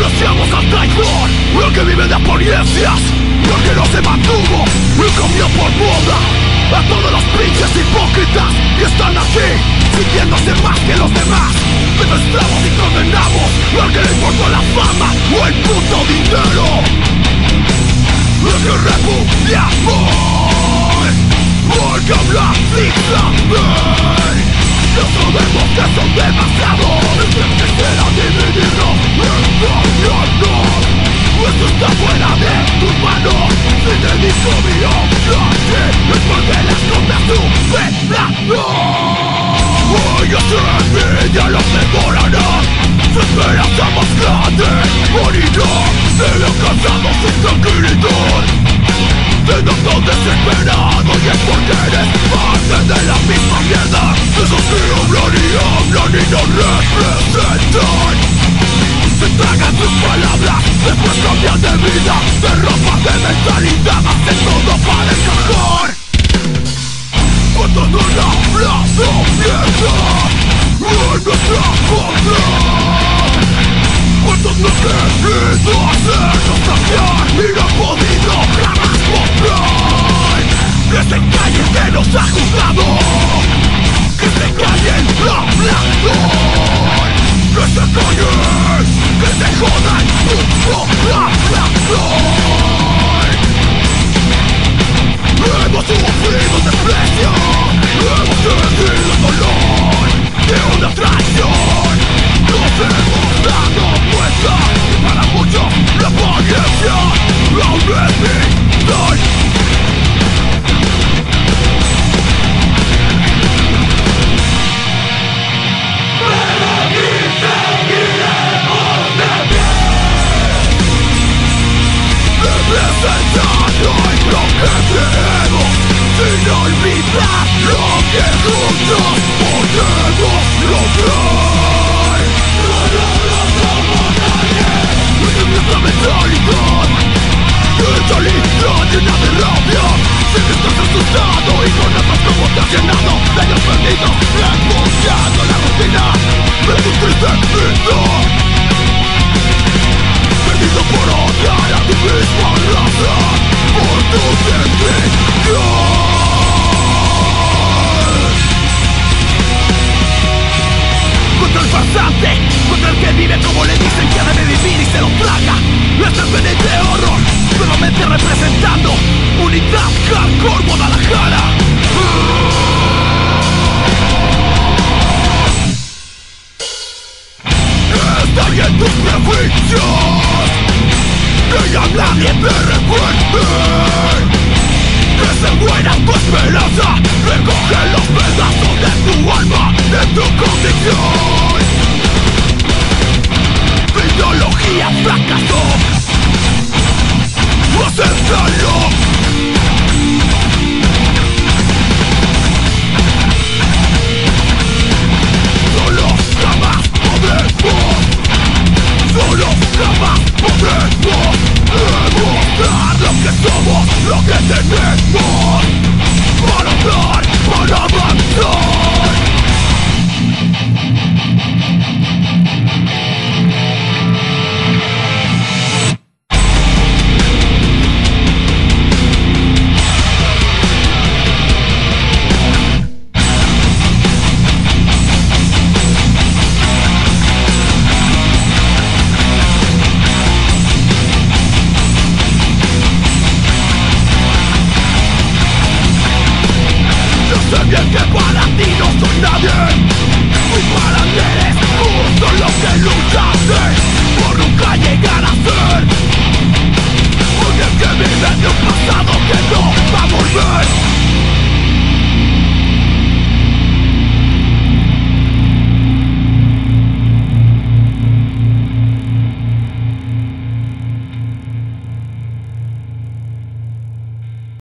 Despreciamos al traidor, el que vive de apariencias, el que no se mantuvo y comió por moda. A todos los pinches hipócritas que están aquí, sintiéndose más que los demás. Demostramos y condenamos al que le importó la fama o el puto dinero. El que repudiamos, porque habla sin saber. No sabemos que son demasiados, que quisieran dividirnos en gobiernos. Esto está fuera de tus manos. Si te dijo mi objeto, es porque las cosas superan. Hoy es envidia los devorarán. Su esperanza más grande morirá. Se le han cansado su tranquilidad. Siendo desesperado y es porque eres parte de la misma mierda. Esos que hablan y no representan. Se tragan tus palabras, después cambian de vida, de ropa, de mentalidad, hacen todo para encajar. Cuando no la hablado mierda en nuestra contra. Cuántos no han querido hacernos cambiar y no han podido jamás comprar. Que se callen que nos ha juzgado, que se callen hablador. Que se callen, que se jodan tu hablador. Hemos sufrido desprecio, hemos sentido el dolor de una traición. Nos hemos dado cuenta que para muchos la apariencia aún es vital. Pero aquí seguiremos de pie, representando lo que creemos, sin olvidar lo que juntos podemos lograr. Nuestra mentalidad llena de rabia. Si estás asustado y con otros como te has llenado de años perdidos, repudiando la rutina de tu triste vida. Perdido por odiar a tu misma raza, por tu identidad. Contra el farsante, contra el que vive como le dicen que debe vivir y se lo traga. Este es de horror, nuevamente representando Unidad Hardcore Guadalajara. Están en tus prejuicios, que ya nadie te recuerde. Que se muera tu esperanza, recoge los pedazos de tu alma, de tu convicción.